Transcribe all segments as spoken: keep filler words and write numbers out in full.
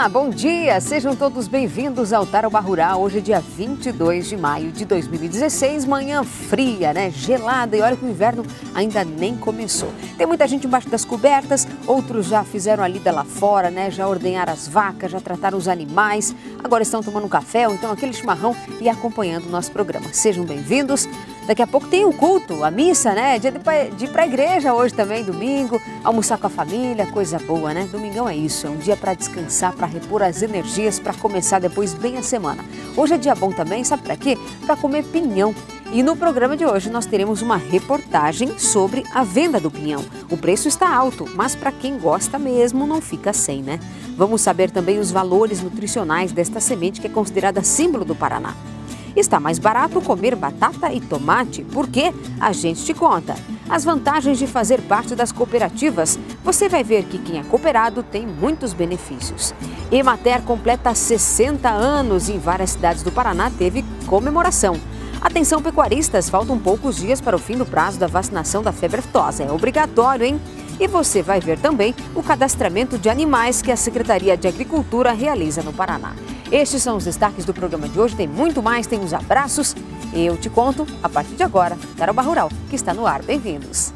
Olá, bom dia! Sejam todos bem-vindos ao Tarobá Rural. Hoje é dia vinte e dois de maio de dois mil e dezesseis, manhã fria, né? Gelada, e olha que o inverno ainda nem começou. Tem muita gente embaixo das cobertas, outros já fizeram a lida lá fora, né? Já ordenharam as vacas, já trataram os animais, agora estão tomando um café ou então aquele chimarrão e acompanhando o nosso programa. Sejam bem-vindos. Daqui a pouco tem o culto, a missa, né? Dia de ir para a igreja hoje também, domingo, almoçar com a família, coisa boa, né? Domingão é isso, é um dia para descansar, para repor as energias, para começar depois bem a semana. Hoje é dia bom também, sabe para quê? Para comer pinhão. E no programa de hoje nós teremos uma reportagem sobre a venda do pinhão. O preço está alto, mas para quem gosta mesmo não fica sem, né? Vamos saber também os valores nutricionais desta semente que é considerada símbolo do Paraná. Está mais barato comer batata e tomate? Por quê? A gente te conta. As vantagens de fazer parte das cooperativas. Você vai ver que quem é cooperado tem muitos benefícios. Emater completa sessenta anos e em várias cidades do Paraná teve comemoração. Atenção pecuaristas, faltam poucos dias para o fim do prazo da vacinação da febre aftosa. É obrigatório, hein? E você vai ver também o cadastramento de animais que a Secretaria de Agricultura realiza no Paraná. Estes são os destaques do programa de hoje, tem muito mais, tem os abraços. Eu te conto a partir de agora, Tarobá Rural, que está no ar. Bem-vindos!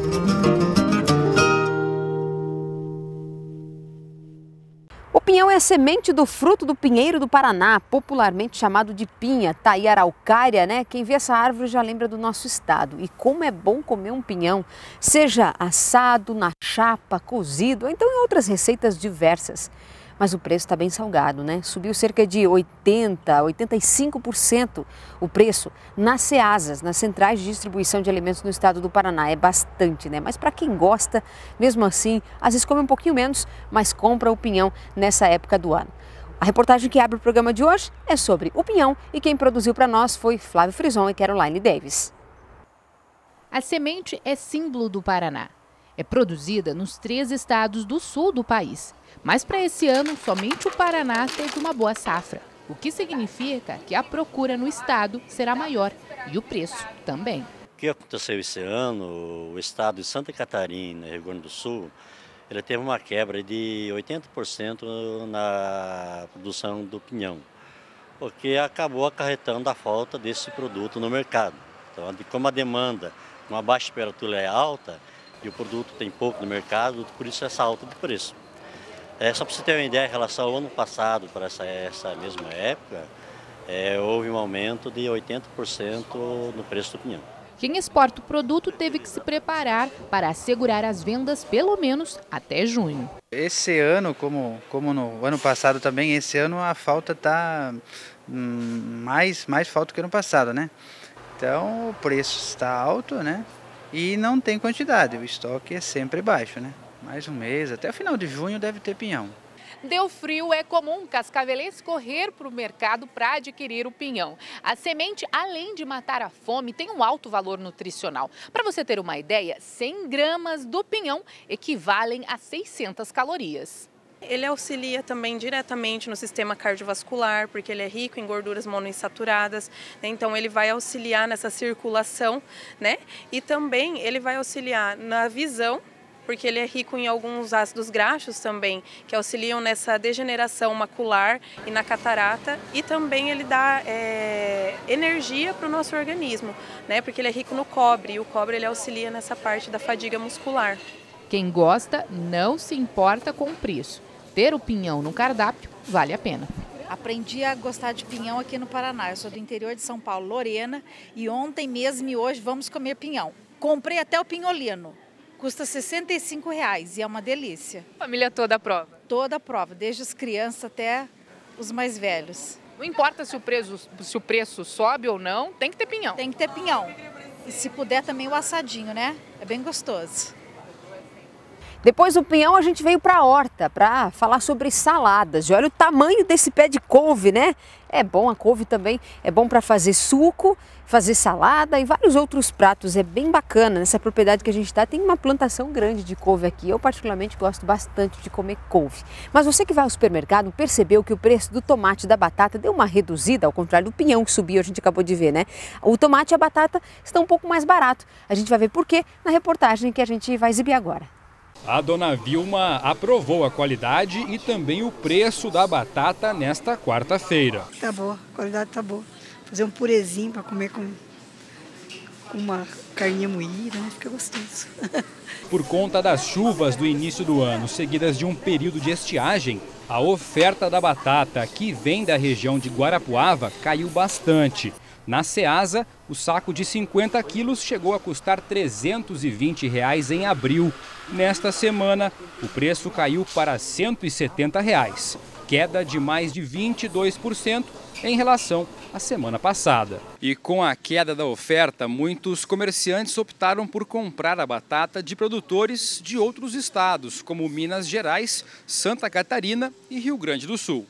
O pinhão é a semente do fruto do pinheiro do Paraná, popularmente chamado de pinha, tá aí a araucária, né? Quem vê essa árvore já lembra do nosso estado. E como é bom comer um pinhão, seja assado, na chapa, cozido, ou então em outras receitas diversas. Mas o preço está bem salgado, né? Subiu cerca de oitenta, oitenta e cinco por cento o preço nas ceasas, nas centrais de distribuição de alimentos no estado do Paraná. É bastante, né? Mas para quem gosta, mesmo assim, às vezes come um pouquinho menos, mas compra o pinhão nessa época do ano. A reportagem que abre o programa de hoje é sobre o pinhão e quem produziu para nós foi Flávio Frison e Caroline Davis. A semente é símbolo do Paraná. É produzida nos três estados do sul do país. Mas para esse ano, somente o Paraná teve uma boa safra, o que significa que a procura no estado será maior e o preço também. O que aconteceu esse ano, o estado de Santa Catarina, Rio Grande do Sul, ele teve uma quebra de oitenta por cento na produção do pinhão, porque acabou acarretando a falta desse produto no mercado. Então, como a demanda com a baixa temperatura é alta e o produto tem pouco no mercado, por isso essa alta de preço. É, só para você ter uma ideia, em relação ao ano passado, para essa, essa mesma época, é, houve um aumento de oitenta por cento no preço do pinhão. Quem exporta o produto teve que se preparar para assegurar as vendas pelo menos até junho. Esse ano, como, como no ano passado também, esse ano a falta está hum, mais, mais falta que ano passado, né? Então o preço está alto, né? E não tem quantidade, o estoque é sempre baixo, né? Mais um mês, até o final de junho deve ter pinhão. Deu frio, é comum cascavelense correr para o mercado para adquirir o pinhão. A semente, além de matar a fome, tem um alto valor nutricional. Para você ter uma ideia, cem gramas do pinhão equivalem a seiscentas calorias. Ele auxilia também diretamente no sistema cardiovascular, porque ele é rico em gorduras monoinsaturadas, né? Então ele vai auxiliar nessa circulação, né? E também ele vai auxiliar na visão, porque ele é rico em alguns ácidos graxos também, que auxiliam nessa degeneração macular e na catarata, e também ele dá é, energia para o nosso organismo, né? Porque ele é rico no cobre, e o cobre ele auxilia nessa parte da fadiga muscular. Quem gosta não se importa com o preço. Ter o pinhão no cardápio vale a pena. Aprendi a gostar de pinhão aqui no Paraná. Eu sou do interior de São Paulo, Lorena, e ontem mesmo e hoje vamos comer pinhão. Comprei até o pinholino. Custa sessenta e cinco reais e é uma delícia. Família toda aprova? Toda aprova, desde as crianças até os mais velhos. Não importa se o preço, se o preço sobe ou não, tem que ter pinhão. Tem que ter pinhão. E se puder também o assadinho, né? É bem gostoso. Depois do pinhão a gente veio para a horta para falar sobre saladas. E olha o tamanho desse pé de couve, né? É bom, a couve também é bom para fazer suco, fazer salada e vários outros pratos. É bem bacana. Nessa propriedade que a gente está tem uma plantação grande de couve aqui. Eu particularmente gosto bastante de comer couve. Mas você que vai ao supermercado percebeu que o preço do tomate e da batata deu uma reduzida, ao contrário do pinhão que subiu, a gente acabou de ver, né? O tomate e a batata estão um pouco mais barato. A gente vai ver por quê na reportagem que a gente vai exibir agora. A dona Vilma aprovou a qualidade e também o preço da batata nesta quarta-feira. Tá boa, a qualidade tá boa. Fazer um purezinho para comer com, com uma carninha moída, né? Fica gostoso. Por conta das chuvas do início do ano, seguidas de um período de estiagem, a oferta da batata, que vem da região de Guarapuava, caiu bastante. Na Ceasa, o saco de cinquenta quilos chegou a custar trezentos e vinte reais em abril. Nesta semana, o preço caiu para cento e setenta reais, queda de mais de vinte e dois por cento em relação à semana passada. E com a queda da oferta, muitos comerciantes optaram por comprar a batata de produtores de outros estados, como Minas Gerais, Santa Catarina e Rio Grande do Sul.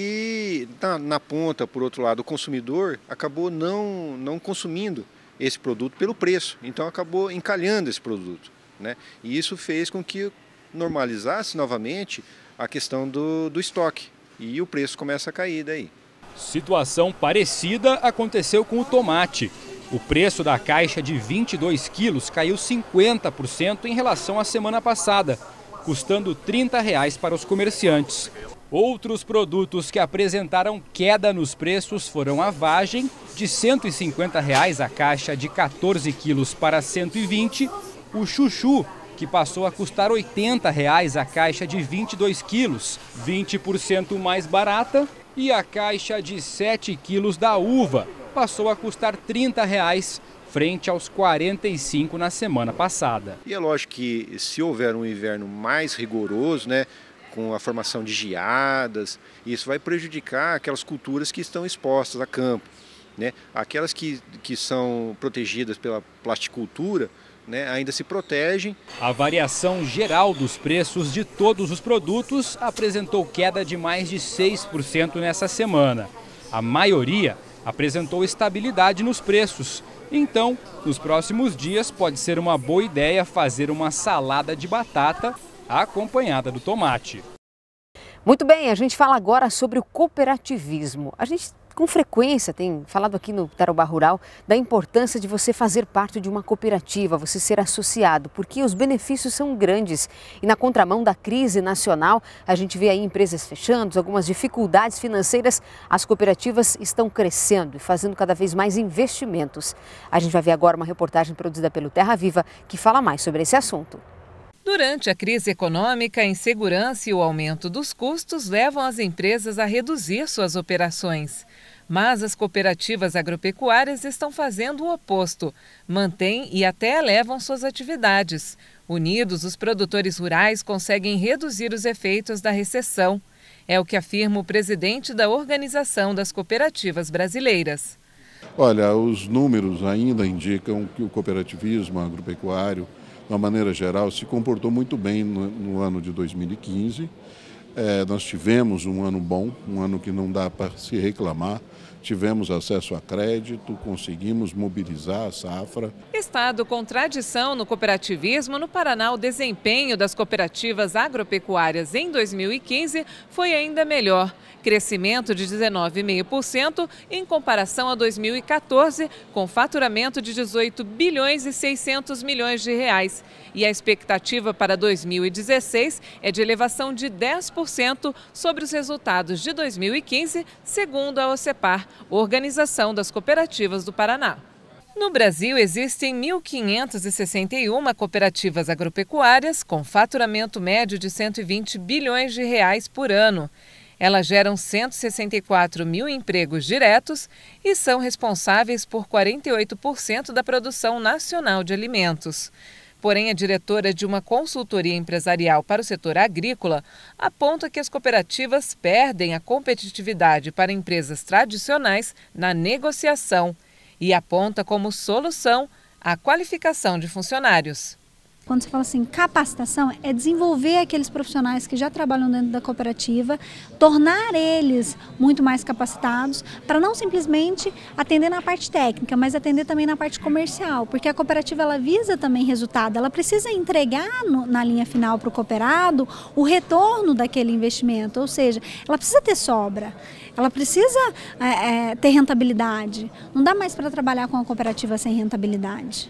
E na, na ponta, por outro lado, o consumidor acabou não, não consumindo esse produto pelo preço, então acabou encalhando esse produto, né? E isso fez com que normalizasse novamente a questão do, do estoque e o preço começa a cair daí. Situação parecida aconteceu com o tomate. O preço da caixa de vinte e dois quilos caiu cinquenta por cento em relação à semana passada, custando trinta reais para os comerciantes. Outros produtos que apresentaram queda nos preços foram a vagem, de cento e cinquenta reais a caixa de quatorze quilos para cento e vinte, o chuchu, que passou a custar oitenta reais a caixa de vinte e dois quilos, vinte por cento mais barata, e a caixa de sete quilos da uva passou a custar trinta reais, frente aos quarenta e cinco na semana passada. E é lógico que se houver um inverno mais rigoroso, né, com a formação de geadas, isso vai prejudicar aquelas culturas que estão expostas a campo, né? Aquelas que, que são protegidas pela plasticultura, né, ainda se protegem. A variação geral dos preços de todos os produtos apresentou queda de mais de seis por cento nessa semana. A maioria apresentou estabilidade nos preços. Então, nos próximos dias pode ser uma boa ideia fazer uma salada de batata acompanhada do tomate. Muito bem, a gente fala agora sobre o cooperativismo. A gente com frequência tem falado aqui no Tarobá Rural da importância de você fazer parte de uma cooperativa, você ser associado, porque os benefícios são grandes. E na contramão da crise nacional, a gente vê aí empresas fechando, algumas dificuldades financeiras, as cooperativas estão crescendo e fazendo cada vez mais investimentos. A gente vai ver agora uma reportagem produzida pelo Terra Viva que fala mais sobre esse assunto. Durante a crise econômica, a insegurança e o aumento dos custos levam as empresas a reduzir suas operações. Mas as cooperativas agropecuárias estão fazendo o oposto, mantêm e até elevam suas atividades. Unidos, os produtores rurais conseguem reduzir os efeitos da recessão. É o que afirma o presidente da Organização das Cooperativas Brasileiras. Olha, os números ainda indicam que o cooperativismo agropecuário, de uma maneira geral, se comportou muito bem no, no ano de dois mil e quinze. É, nós tivemos um ano bom, um ano que não dá para se reclamar. Tivemos acesso a crédito, conseguimos mobilizar a safra. Estado com tradição no cooperativismo, no Paraná o desempenho das cooperativas agropecuárias em dois mil e quinze foi ainda melhor. Crescimento de dezenove vírgula cinco por cento em comparação a dois mil e quatorze, com faturamento de dezoito bilhões e seiscentos milhões de reais. E a expectativa para dois mil e dezesseis é de elevação de dez por cento sobre os resultados de dois mil e quinze, segundo a OCEPAR, Organização das Cooperativas do Paraná. No Brasil, existem mil quinhentas e sessenta e uma cooperativas agropecuárias com faturamento médio de cento e vinte bilhões de reais por ano. Elas geram cento e sessenta e quatro mil empregos diretos e são responsáveis por quarenta e oito por cento da produção nacional de alimentos. Porém, a diretora de uma consultoria empresarial para o setor agrícola aponta que as cooperativas perdem a competitividade para empresas tradicionais na negociação e aponta como solução a qualificação de funcionários. Quando você fala assim, capacitação, é desenvolver aqueles profissionais que já trabalham dentro da cooperativa, tornar eles muito mais capacitados, para não simplesmente atender na parte técnica, mas atender também na parte comercial, porque a cooperativa ela visa também resultado, ela precisa entregar no, na linha final para o cooperado o retorno daquele investimento, ou seja, ela precisa ter sobra, ela precisa é, é, ter rentabilidade, não dá mais para trabalhar com a cooperativa sem rentabilidade.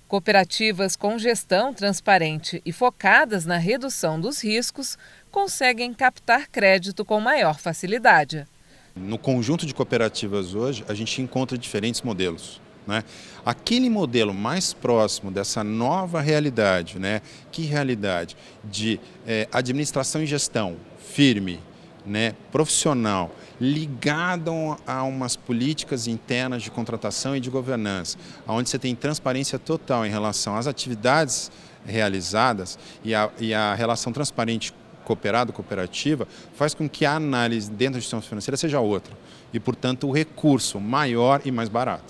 Cooperativas com gestão transparente e focadas na redução dos riscos conseguem captar crédito com maior facilidade. No conjunto de cooperativas hoje, a gente encontra diferentes modelos, né? Aquele modelo mais próximo dessa nova realidade, né? Que realidade de é, administração e gestão firme, né? Profissional, ligado a umas políticas internas de contratação e de governança, onde você tem transparência total em relação às atividades realizadas e a, e a relação transparente cooperado-cooperativa, faz com que a análise dentro da gestão financeira seja outra e, portanto, o recurso maior e mais barato.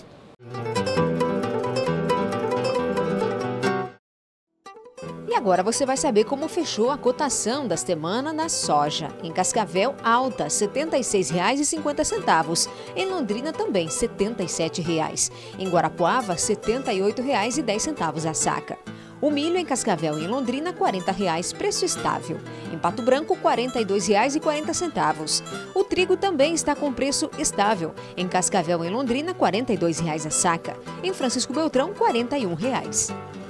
E agora você vai saber como fechou a cotação da semana na soja. Em Cascavel, alta, setenta e seis reais e cinquenta centavos. Em Londrina também, setenta e sete reais. Em Guarapuava, setenta e oito reais e dez centavos a saca. O milho em Cascavel e em Londrina, quarenta reais, preço estável. Em Pato Branco, quarenta e dois reais e quarenta centavos. O trigo também está com preço estável. Em Cascavel e em Londrina, quarenta e dois reais a saca. Em Francisco Beltrão, quarenta e um reais.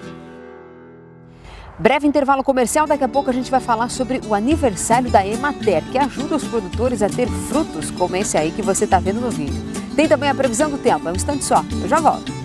Breve intervalo comercial, daqui a pouco a gente vai falar sobre o aniversário da Emater, que ajuda os produtores a ter frutos como esse aí que você está vendo no vídeo. Tem também a previsão do tempo, é um instante só, eu já volto.